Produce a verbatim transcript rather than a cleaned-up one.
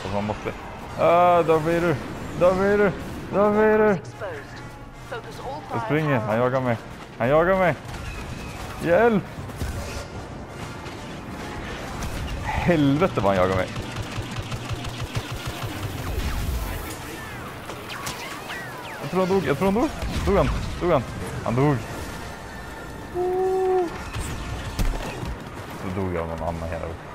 Så man måste... Ah, där är du! Där är du! Där är du! Jag springer, han jagar mig. Han jagar mig. Hjälp! Helvete vad han jagar mig. Jag tror han dog, jag tror han dog. Dog han? Dog han? Han dog. Så dog jag med mamma hela.